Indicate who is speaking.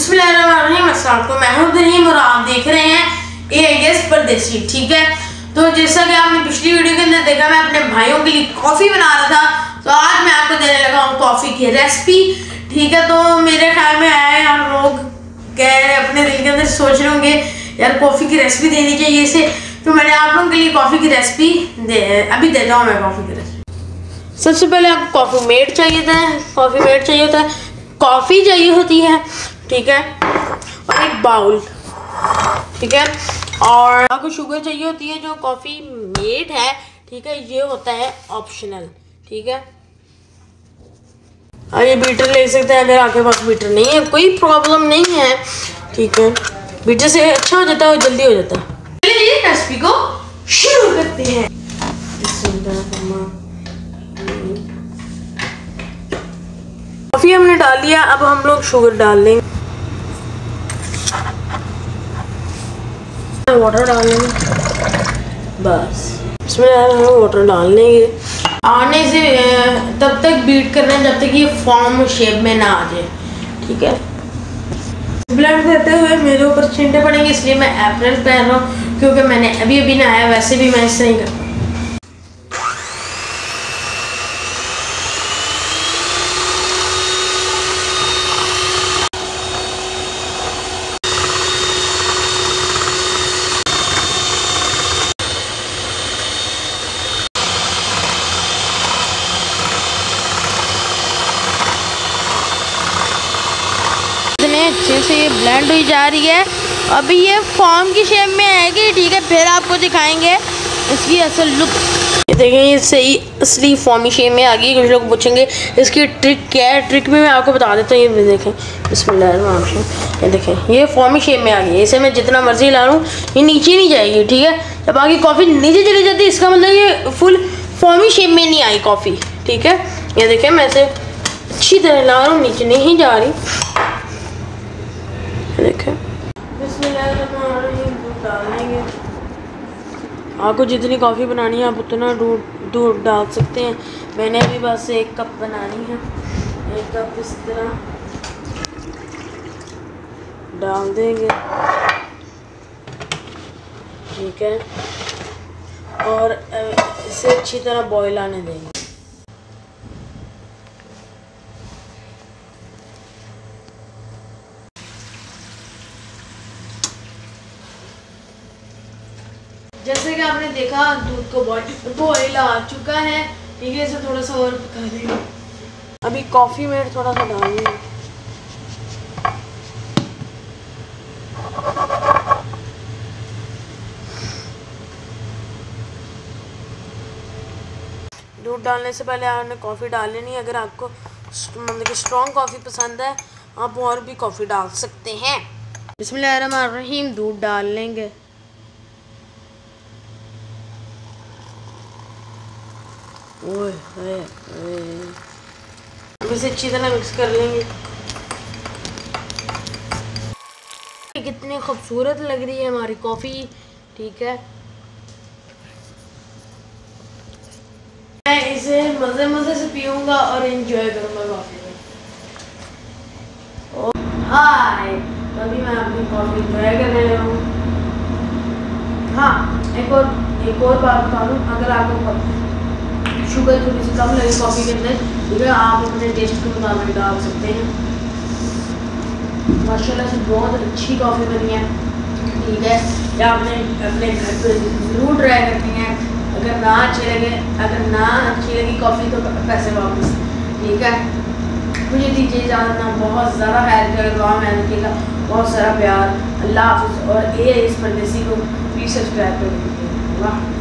Speaker 1: बिस्मिल्लाहिर्रहमानिर्रहीम। मैं हूं तरीम और आप देख रहे हैं AIS परदेसी। ठीक है, तो जैसा कि आपने पिछली वीडियो के अंदर देखा, मैं अपने भाइयों के लिए कॉफ़ी बना रहा था, तो आज मैं आपको देने लगा हूँ कॉफ़ी की रेसिपी। ठीक है, तो मेरे ख्याल में आया यार, लोग कह रहे अपने दिल के अंदर सोच रहे होंगे यार कॉफ़ी की रेसिपी देनी चाहिए इसे, तो मैंने आप लोगों के लिए कॉफ़ी की रेसिपी अभी देता हूँ मैं कॉफ़ी की रेसिपी। सबसे पहले आपको कॉफ़ी मेड चाहिए होता है, कॉफ़ी चाहिए होती है, ठीक है, और एक बाउल, ठीक है, और आपको शुगर चाहिए होती है। जो कॉफ़ी मेड है, ठीक है, ये होता है ऑप्शनल, ठीक है। और ये बीटर ले सकते हैं, अगर आपके पास बीटर नहीं है कोई प्रॉब्लम नहीं है, ठीक है, बीटर से अच्छा हो जाता है और जल्दी हो जाता है। चलिए रेसिपी को शुरू करते हैं। कॉफ़ी हमने डाल दिया, अब हम लोग शुगर डाल देंगे, वाटर डाल लेंगे, बस इसमें वाटर डाल लेंगे। आने से तब तक बीट करना है जब तक ये फॉर्म शेप में ना आ जाए, ठीक है। ब्लेंड करते हुए मेरे ऊपर छींटे पड़ेंगे, इसलिए मैं एप्रन पहन रहा हूँ, क्योंकि मैंने अभी नहाया। वैसे भी मैं इससे नहीं करता। अच्छे से ये ब्लेंड हुई जा रही है, अभी ये फॉर्म की शेप में आएगी, ठीक है, फिर आपको दिखाएंगे इसकी असल लुक। ये देखें, ये सही असली फॉर्मी शेप में आ गई। कुछ लोग पूछेंगे इसकी ट्रिक क्या है, ट्रिक भी मैं आपको बता देता हूँ। ये देखें, बिस्मिल्लाह, ये देखें, ये फॉर्मी शेप में आ गई। इसे मैं जितना मर्जी ला लूँ ये नीचे नहीं जाएगी, ठीक है। जब आगे कॉफ़ी नीचे चली जाती है, इसका मतलब ये फुल फॉर्मी शेप में नहीं आई कॉफ़ी, ठीक है। ये देखें, मैं इसे अच्छी तरह ला रहा हूँ, नीचे नहीं जा रही। देखें, दूध डाल देंगे। आपको जितनी कॉफ़ी बनानी है आप उतना दूध डाल सकते हैं। मैंने अभी बस 1 कप बनानी है, 1 कप इस तरह डाल देंगे, ठीक है, और इसे अच्छी तरह बॉयल आने देंगे। जैसे कि आपने देखा, दूध को बॉयल आ चुका है, ठीक है। इसे थोड़ा सा और पका देंगे। अभी कॉफ़ी मेड थोड़ा सा डालेंगे, दूध डालने से पहले आपने कॉफ़ी डाल लेनी है। अगर आपको मतलब कि स्ट्रॉन्ग कॉफ़ी पसंद है, आप और भी कॉफ़ी डाल सकते हैं। बिस्मिल्लाहिर्रहमानिर्रहीम, दूध डाल लेंगे, अब इसे अच्छी तरह मिक्स कर लेंगे। कितनी खूबसूरत लग रही है हमारी कॉफ़ी, ठीक है। मैं इसे मज़े से पीऊँगा और एंजॉय करूँगा कॉफ़ी में। हाय, अभी मैं अपनी कॉफ़ी एंजॉय करने लगा हूँ। हाँ, एक और बात बता दूँ, अगर आपको शुगर थोड़ी सी कम लगे कॉफ़ी के अंदर, ठीक है, आप अपने टेस्ट के मुताबिक डाल सकते हैं। माशाल्लाह से बहुत अच्छी कॉफ़ी बनी है, ठीक है। या आपने अपने घर पे ज़रूर ट्राई करनी है। अगर ना अच्छी लगी कॉफ़ी तो पैसे वापस, ठीक है। मुझे दीजिए इजाज़त, बहुत ज़्यादा खैर कर दुआ में रखिएगा, बहुत सारा प्यार। अल्लाह हाफ़िज़, और AIS परदेसी को प्लीज़ सब्सक्राइब कर दीजिए।